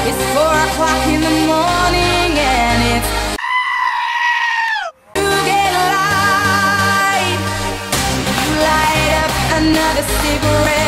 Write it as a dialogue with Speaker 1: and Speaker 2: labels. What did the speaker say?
Speaker 1: It's 4 o'clock in the morning and it's to get light. Light up another cigarette.